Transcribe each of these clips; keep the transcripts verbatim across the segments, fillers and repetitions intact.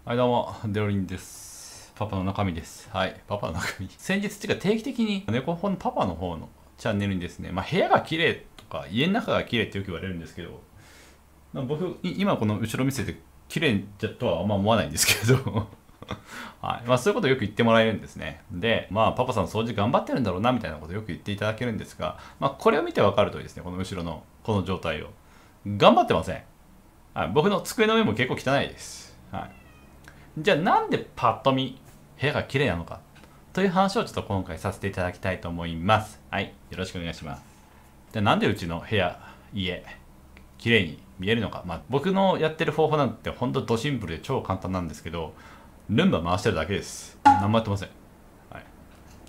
はい、どうも、デロリンです。パパの中身です。はい、パパの中身。先日っていうか定期的に猫本パパの方のチャンネルにですね、まあ、部屋が綺麗とか家の中が綺麗ってよく言われるんですけど、まあ、僕、今この後ろ見せて綺麗とはあんま思わないんですけど、はい。まあ、そういうことをよく言ってもらえるんですね。で、まあ、パパさん掃除頑張ってるんだろうなみたいなことをよく言っていただけるんですが、まあ、これを見てわかるとですね、この後ろのこの状態を。頑張ってません。はい、僕の机の上も結構汚いです。はい。じゃあなんでパッと見部屋が綺麗なのかという話をちょっと今回させていただきたいと思います。はい、よろしくお願いします。で、なんでうちの部屋、家、綺麗に見えるのか。まあ、僕のやってる方法なんてほんとドシンプルで超簡単なんですけど、ルンバ回してるだけです。何もやってません。はい、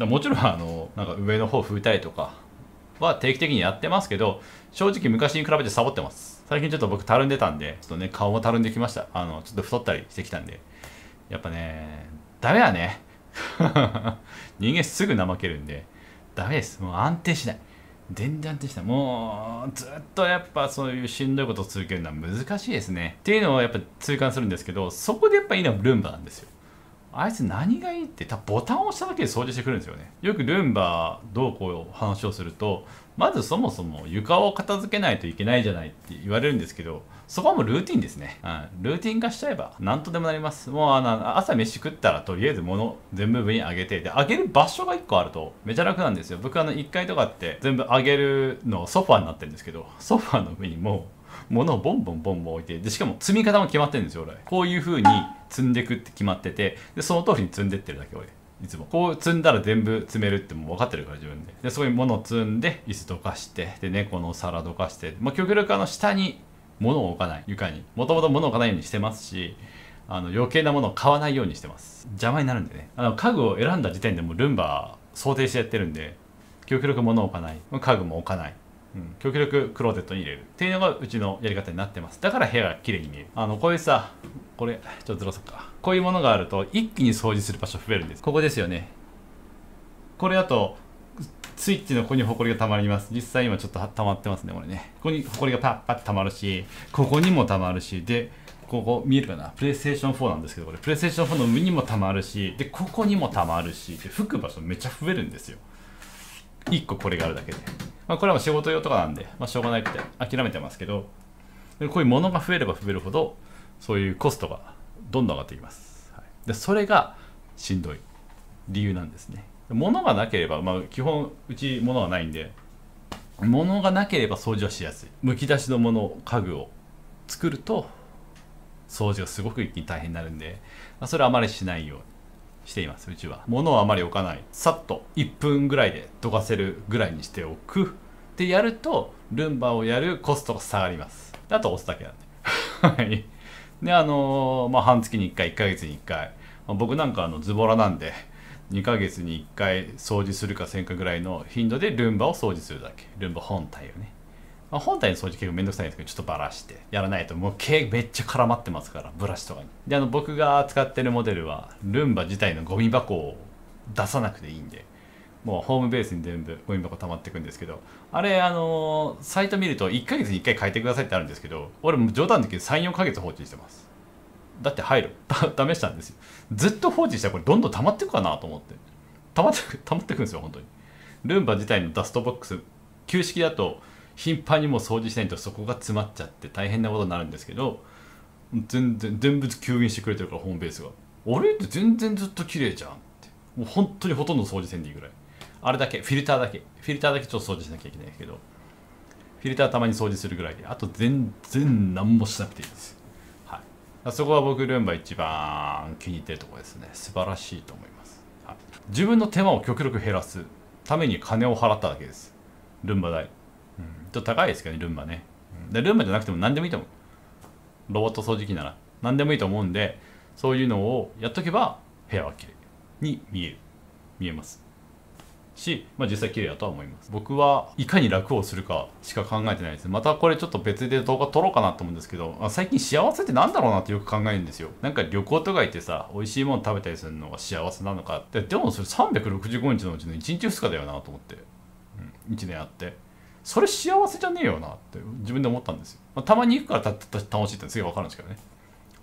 もちろんあのなんか上の方拭いたりとかは定期的にやってますけど、正直昔に比べてサボってます。最近ちょっと僕たるんでたんで、ちょっとね、顔もたるんできました。あの、ちょっと太ったりしてきたんで。やっぱね、ダメだね。人間すぐ怠けるんで、ダメです。もう安定しない。全然安定しない。もう、ずっとやっぱそういうしんどいことを続けるのは難しいですね。っていうのをやっぱ痛感するんですけど、そこでやっぱいいのはルンバなんですよ。あいつ何がいいって多分ボタンを押しただけで掃除してくるんですよね。よくルンバどうこう話をすると、まずそもそも床を片付けないといけないじゃないって言われるんですけど、そこはもうルーティンですね。うん、ルーティン化しちゃえば何とでもなります。もうあの朝飯食ったらとりあえず物全部上に上げて、で上げる場所がいっこあるとめちゃ楽なんですよ。僕あのいっかいとかって全部上げるのソファーになってるんですけど、ソファーの上にもう物をボンボンボンボン置いて、でしかも積み方も決まってるんですよ俺。こういう風に積んでいくって決まってて、でその通りに積んでってるだけ俺。いつもこう積んだら全部積めるってもう分かってるから自分で。でそこに物を積んで椅子どかして、で猫の皿どかして、まあ、極力あの下に物を置かない、床にもともと物を置かないようにしてますし、あの余計なものを買わないようにしてます。邪魔になるんでね。あの家具を選んだ時点でもうルンバ想定してやってるんで、極力物を置かない、家具も置かない、うん、極力クローゼットに入れるっていうのがうちのやり方になってます。だから部屋が綺麗に見える。あのこういうさ、これちょっとずらそうか、こういうものがあると一気に掃除する場所増えるんです。ここですよね。これだとスイッチのここにホコリがたまります。実際今ちょっと溜まってますねこれね。ここにホコリがパッパッとたまるし、ここにもたまるし、でここ見えるかな、プレイステーションフォーなんですけど、これプレイステーションフォーの上にもたまるし、でここにもたまるし、で拭く場所めっちゃ増えるんですよ。いっここれがあるだけで。まあ、これは仕事用とかなんで、まあ、しょうがないって諦めてますけど、こういうものが増えれば増えるほどそういうコストがどんどん上がってきます。はい、でそれがしんどい理由なんですね。物がなければ、まあ、基本うち物がないんで、物がなければ掃除はしやすい。むき出しのもの、家具を作ると掃除がすごく一気に大変になるんで、まあ、それはあまりしないようにしています。うちは物をあまり置かない、さっといっぷんぐらいでどかせるぐらいにしておくってやると、ルンバをやるコストが下がります。あと押すだけなんではいであのー、まあ半月にいっかい、いっかげつにいっかい、まあ、僕なんかあのズボラなんでにかげつにいっかい掃除するかせんかぐらいの頻度でルンバを掃除するだけ。ルンバ本体をね、まあ、本体の掃除結構めんどくさいんですけど、ちょっとバラしてやらないともう毛めっちゃ絡まってますから、ブラシとかに。であの僕が使ってるモデルはルンバ自体のゴミ箱を出さなくていいんで、もうホームベースに全部ゴミ箱溜まっていくんですけど、あれあのー、サイト見るといっかげつにいっかい変えてくださいってあるんですけど、俺も冗談だけどさん、よんかげつ放置してます。だって入る試したんですよ。ずっと放置したらこれどんどん溜まっていくかなと思って、溜まってく溜まってくんですよ本当に。ルンバ自体のダストボックス旧式だと頻繁にもう掃除しないとそこが詰まっちゃって大変なことになるんですけど、全然全部吸引してくれてるからホームベースが、あれって全然ずっと綺麗じゃんって、もう本当にほとんど掃除せんでいいぐらい。あれだけフィルターだけフィルターだけちょっと掃除しなきゃいけないけど、フィルターたまに掃除するぐらいで、あと全然何もしなくていいです。はい、そこは僕ルンバ一番気に入ってるところですね。素晴らしいと思います。はい、自分の手間を極力減らすために金を払っただけです。ルンバ代、うん、ちょっと高いですけどねルンバね。でルンバじゃなくても何でもいいと思う。ロボット掃除機なら何でもいいと思うんで、そういうのをやっとけば部屋は綺麗に見える見えますし、まあ、実際綺麗だとは思います。僕はいかに楽をするかしか考えてないです。またこれちょっと別で動画撮ろうかなと思うんですけど、最近幸せってなんだろうなってよく考えるんですよ。なんか旅行とか行ってさ、美味しいもの食べたりするのが幸せなのかって、でもそれさんびゃくろくじゅうごにちのうちのいちにちふつかだよなと思って、うん、いちねんあってそれ幸せじゃねえよなって自分で思ったんですよ。まあ、たまに行くからたた楽しいってすげえ分かるんですけどね。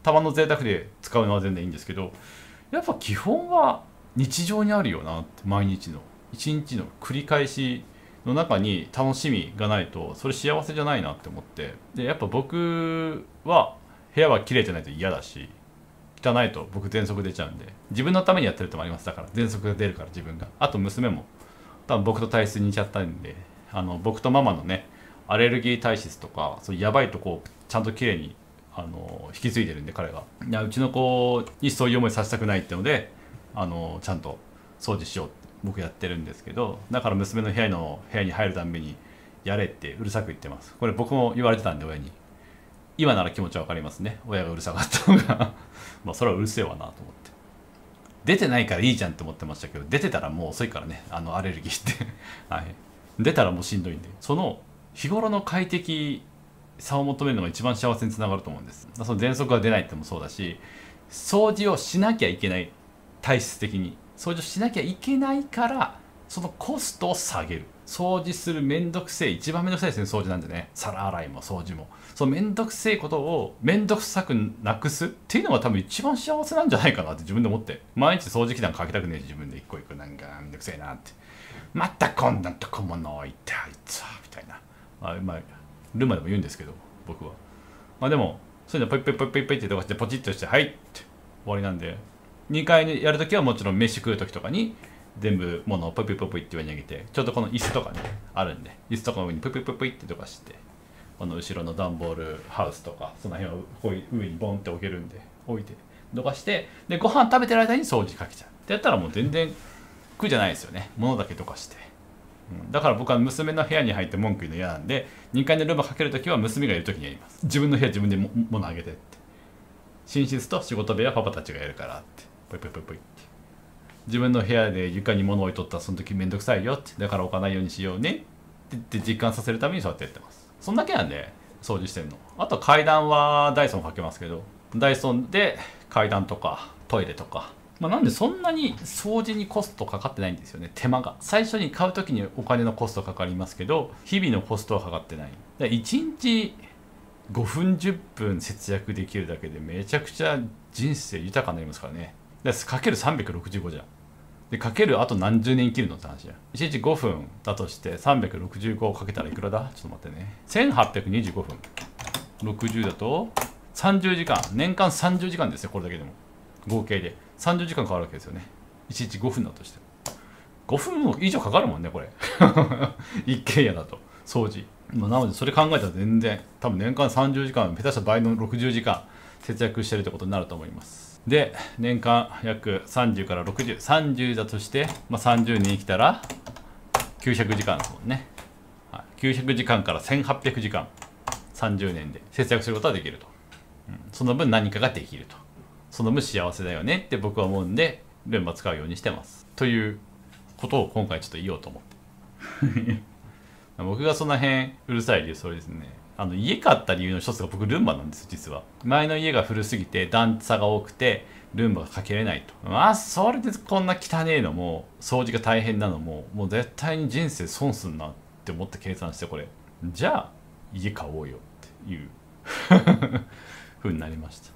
たまの贅沢で使うのは全然いいんですけど、やっぱ基本は日常にあるよなって。毎日の一日の繰り返しの中に楽しみがないとそれ幸せじゃないなって思って、でやっぱ僕は部屋は綺麗じゃないと嫌だし、汚いと僕喘息出ちゃうんで、自分のためにやってるともあります。だから喘息が出るから自分が、あと娘も多分僕と体質似ちゃったんで、あの僕とママのねアレルギー体質とかそういうやばいとこをちゃんと綺麗にあの引き継いでるんで、彼がいやうちの子にそういう思いさせたくないってので、あのちゃんと掃除しようって僕やってるんですけど、だから娘の部屋の部屋に入るたんびにやれってうるさく言ってます。これ僕も言われてたんで親に。今なら気持ちわかりますね、親がうるさかったのがまあそれはうるせえわなと思って、出てないからいいじゃんって思ってましたけど、出てたらもう遅いからね、あのアレルギーってはい、出たらもうしんどいんで、その日頃の快適さを求めるのが一番幸せにつながると思うんです。その喘息が出ないってのもそうだし、掃除をしなきゃいけない、体質的に掃除をしなきゃいけないから、そのコストを下げる。掃除するめんどくせえ、一番めんどくさいですね、掃除なんでね。皿洗いも掃除も、そのめんどくせえことをめんどくさくなくすっていうのが多分一番幸せなんじゃないかなって自分で思って、毎日掃除機なんかかけたくねえし、自分で一個一個なんかめんどくせえなって、またこんなとこもの置いてあいつはみたいな、まあ、まあ、ルンバでも言うんですけど僕は、まあでもそういうのポイポイポイポイポイってとかしてポチッとしてはいって終わりなんで、にかいやるときはもちろん飯食うときとかに全部物をポイポイポイポイって上に上げて、ちょっとこの椅子とかねあるんで、椅子とかの上にポイポイポイポイってとかして、この後ろの段ボールハウスとかその辺をこういう上にボンって置けるんで置いてどかして、でご飯食べてる間に掃除かけちゃうってやったらもう全然苦じゃないですよね、物だけどかして、うん、だから僕は娘の部屋に入って文句言うの嫌なんで、にかいのルンバかけるときは娘がいるときにやります。自分の部屋自分でも物あげてって、寝室と仕事部屋はパパたちがやるからってポイポイポイポイって、自分の部屋で床に物置いとったらその時めんどくさいよって、だから置かないようにしようねって言って実感させるためにそうやってやってます。そんだけなんで掃除してるの。あと階段はダイソンかけますけど、ダイソンで階段とかトイレとか、まあ、なんでそんなに掃除にコストかかってないんですよね。手間が最初に買う時にお金のコストかかりますけど、日々のコストはかかってない。でいちにちごふんじゅっぷん節約できるだけでめちゃくちゃ人生豊かになりますからね。でかけるさんびゃくろくじゅうごじゃん。でかけるあと何十年生きるのって話や。いちにちごふんだとしてさんびゃくろくじゅうごをかけたらいくらだ、ちょっと待ってね、せんはっぴゃくにじゅうごふんろくじゅうだとさんじゅうじかん、年間さんじゅうじかんですよ。これだけでも合計でさんじゅうじかんかかるわけですよね。いちにちごふんだとしてごふん以上かかるもんねこれ一軒家だと掃除、まあ、なのでそれ考えたら全然多分年間さんじゅうじかん、下手した倍のろくじゅうじかん節約してるってことになると思います。で年間約さんじゅうからろくじゅう、さんじゅうだとして、まあ、さんじゅうにん生きたらきゅうひゃくじかんですもんね、はい、きゅうひゃくじかんからせんはっぴゃくじかんさんじゅうねんで節約することはできると、うん、その分何かができると、その分幸せだよねって僕は思うんでルンバ使うようにしてますということを今回ちょっと言おうと思って僕がその辺うるさい理由それですね。あの家買った理由の一つが僕ルンバなんです実は。前の家が古すぎて段差が多くてルンバがかけれないと。まあそれでこんな汚えのも掃除が大変なのももう絶対に人生損すんなって思って計算して、これじゃあ家買おうよっていう風になりました。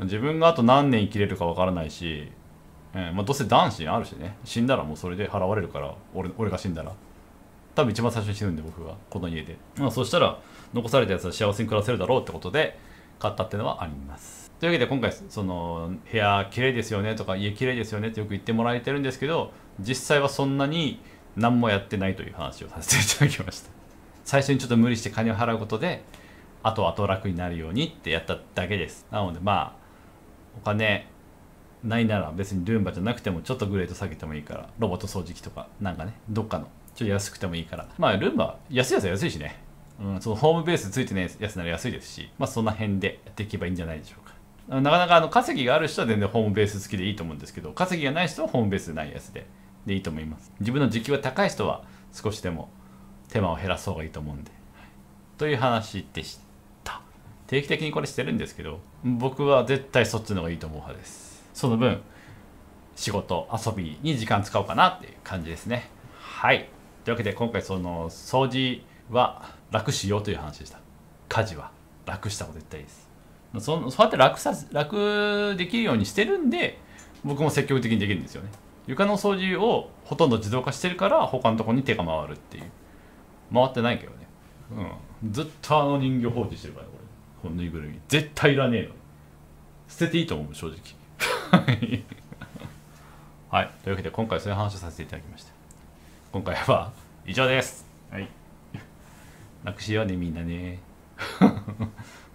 自分があと何年生きれるかわからないし、えーまあ、どうせ男子あるしね、死んだらもうそれで払われるから、 俺, 俺が死んだら多分一番最初に死ぬんで僕はこの家で、まあ、そしたら残されたやつは幸せに暮らせるだろうってことで買ったっていうのはあります。というわけで今回その部屋綺麗ですよねとか家綺麗ですよねってよく言ってもらえてるんですけど、実際はそんなに何もやってないという話をさせていただきました。最初にちょっと無理して金を払うことであとあと楽になるようにってやっただけです。なのでまあお金ないなら別にルンバじゃなくてもちょっとグレード下げてもいいから、ロボット掃除機とかなんかね、どっかのちょっと安くてもいいから、まあルンバ安いやつは安いしね、うん、そのホームベースついてないやつなら安いですし、まあそんな辺でやっていけばいいんじゃないでしょうか。なかなかあの稼ぎがある人は全然ホームベース付きでいいと思うんですけど、稼ぎがない人はホームベースでないやつででいいと思います。自分の時給が高い人は少しでも手間を減らす方がいいと思うんで、はい、という話でした。定期的にこれしてるんですけど、僕は絶対そっちの方がいいと思う派です。その分仕事遊びに時間使おうかなっていう感じですね。はい、というわけで今回その掃除は楽しようという話でした。家事は楽した方が絶対いいです。 そのそうやって楽さ楽できるようにしてるんで、僕も積極的にできるんですよね。床の掃除をほとんど自動化してるから他のところに手が回るっていう。回ってないけどね。うん、ずっとあの人形放置してるからこれ、このぬいぐるみ絶対いらねえのに捨てていいと思う正直。はい、というわけで今回そういう話をさせていただきました。今回は以上です。はい。なくしようねみんなね。